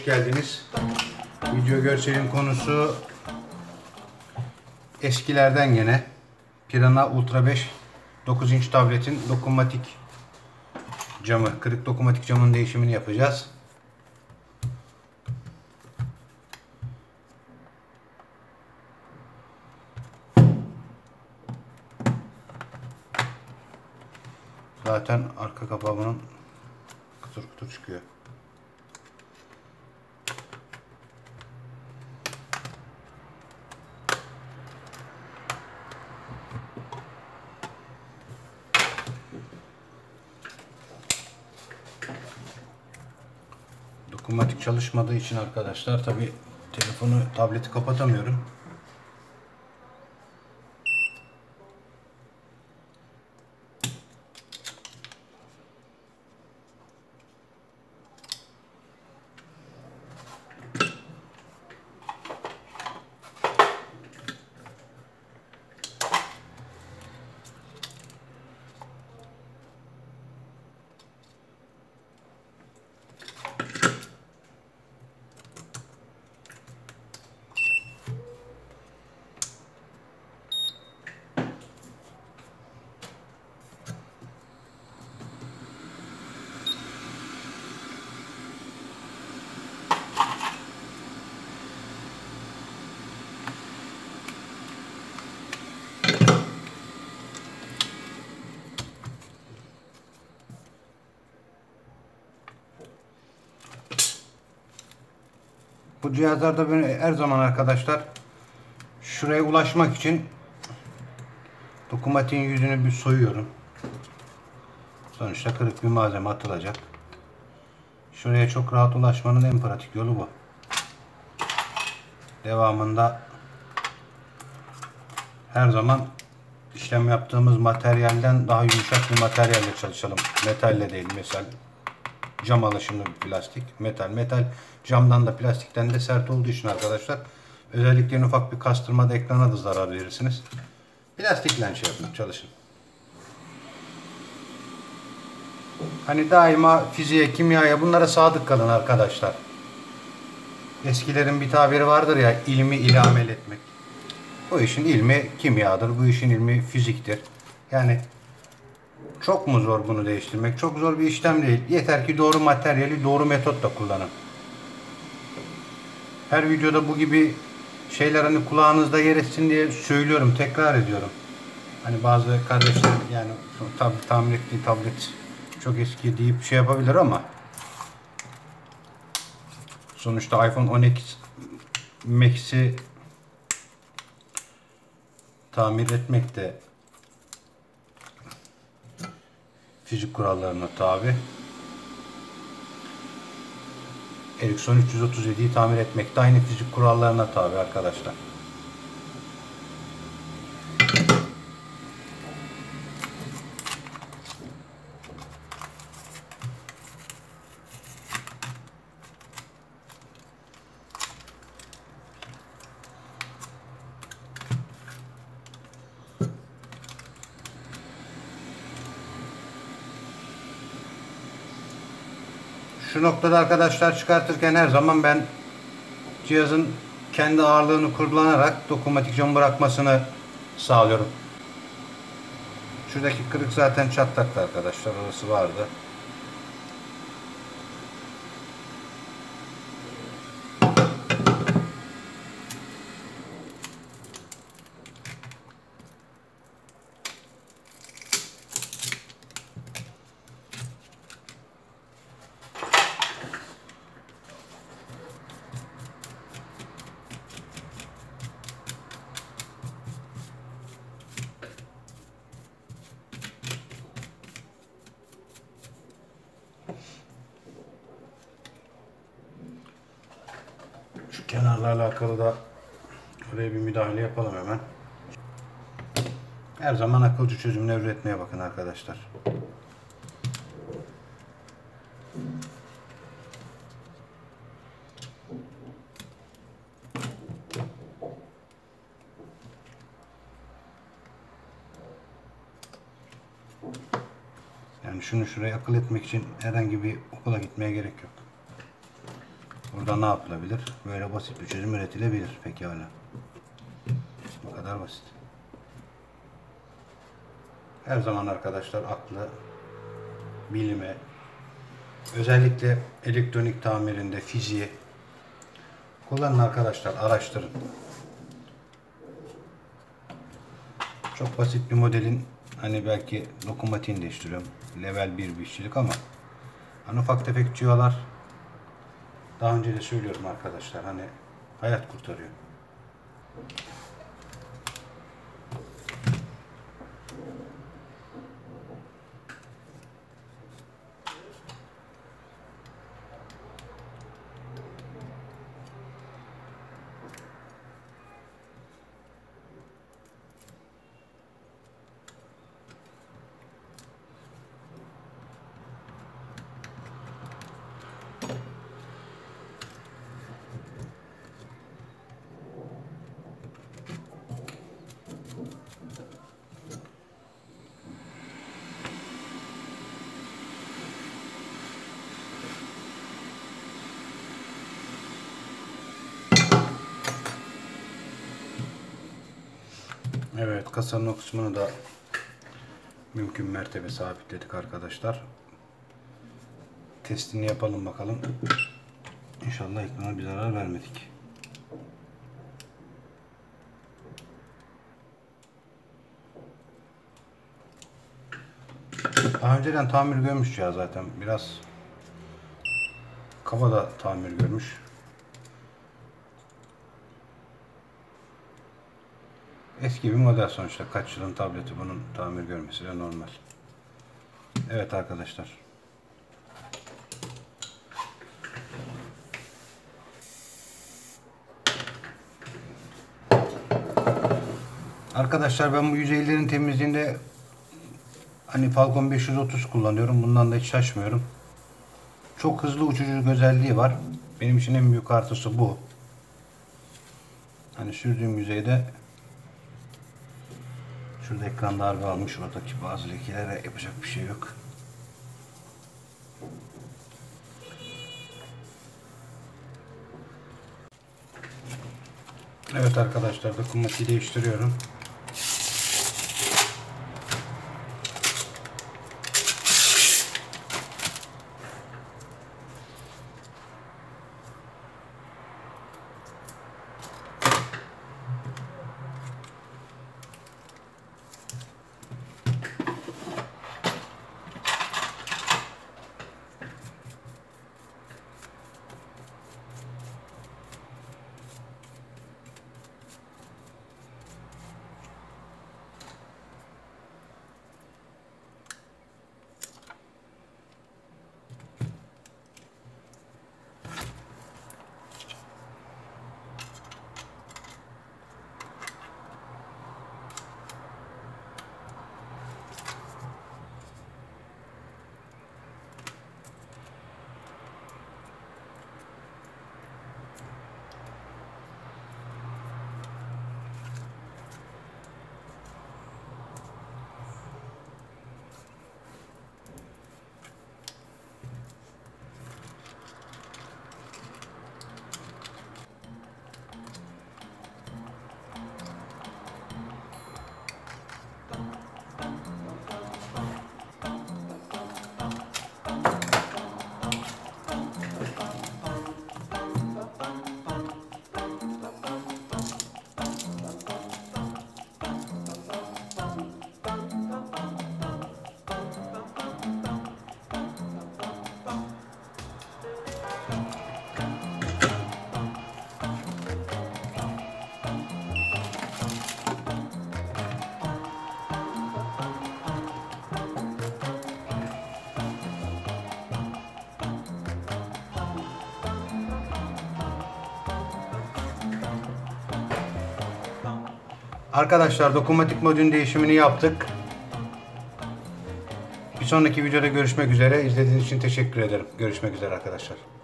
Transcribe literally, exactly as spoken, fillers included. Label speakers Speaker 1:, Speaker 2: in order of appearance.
Speaker 1: hoş geldiniz. Video görselin konusu eskilerden gene Pirana Ultra beş dokuz inç tabletin dokunmatik camı, kırık dokunmatik camın değişimini yapacağız. Zaten arka kapağı bunun kutur kutur çıkıyor. Dokunmatik çalışmadığı için arkadaşlar tabi telefonu, tableti kapatamıyorum. Bu cihazlarda ben her zaman arkadaşlar şuraya ulaşmak için dokunmatiğin yüzünü bir soyuyorum. Sonuçta kırık bir malzeme atılacak. Şuraya çok rahat ulaşmanın en pratik yolu bu. Devamında her zaman işlem yaptığımız materyalden daha yumuşak bir materyalle çalışalım. Metalle değil, mesela cam alaşımlı bir plastik. Metal, metal camdan da plastikten de sert olduğu için arkadaşlar özellikle en ufak bir kastırmada ekrana da zarar verirsiniz. Plastikle şey yapın, çalışın. Hani daima fiziğe, kimyaya, bunlara sadık kalın arkadaşlar. Eskilerin bir tabiri vardır ya, ilmi ile amel etmek. Bu işin ilmi kimyadır, bu işin ilmi fiziktir. Yani çok mu zor bunu değiştirmek? Çok zor bir işlem değil. Yeter ki doğru materyali doğru metotla kullanın. Her videoda bu gibi şeyler hani kulağınızda yer etsin diye söylüyorum, tekrar ediyorum. Hani bazı kardeşler yani tabi tahmin ettiği tablet çok eski deyip şey yapabilir ama sonuçta iPhone on iki Max'i tamir etmek de fizik kurallarına tabi. Ericsson üç yüz otuz yedi'yi tamir etmek de aynı fizik kurallarına tabi arkadaşlar. Şu noktada arkadaşlar çıkartırken her zaman ben cihazın kendi ağırlığını kullanarak dokunmatik camı bırakmasını sağlıyorum. Şuradaki kırık zaten çatlaktı arkadaşlar, orası vardı. Şu kenarlarla alakalı da oraya bir müdahale yapalım hemen. Her zaman akılcı çözümler üretmeye bakın arkadaşlar. Yani şunu şuraya akıl etmek için herhangi bir okula gitmeye gerek yok. Burada ne yapılabilir? Böyle basit bir çözüm üretilebilir pekala. Bu kadar basit. Her zaman arkadaşlar aklı, bilime, özellikle elektronik tamirinde fiziği kullanın arkadaşlar, araştırın. Çok basit bir modelin hani belki dokunmatiğini değiştiriyorum. Level bir bir işçilik ama hani ufak tefek tüyolar, daha önce de söylüyorum arkadaşlar, hani hayat kurtarıyor. Evet, kasanın o kısmını da mümkün mertebe sabitledik arkadaşlar. Testini yapalım bakalım. İnşallah ekrana bir zarar vermedik. Daha önceden tamir görmüş ya zaten. Biraz kafa da tamir görmüş. Eski bir model sonuçta. Kaç yılın tableti, bunun tamir görmesi de normal. Evet arkadaşlar. Arkadaşlar ben bu yüzeylerin temizliğinde hani Falcon beş yüz otuz kullanıyorum. Bundan da hiç şaşmıyorum. Çok hızlı uçuculuk özelliği var. Benim için en büyük artısı bu. Hani sürdüğüm yüzeyde şurada ekran darbe almış. Oradaki bazı lekelere yapacak bir şey yok. Evet arkadaşlar, dokunmatiği değiştiriyorum. Arkadaşlar, dokunmatik modülün değişimini yaptık. Bir sonraki videoda görüşmek üzere. İzlediğiniz için teşekkür ederim. Görüşmek üzere arkadaşlar.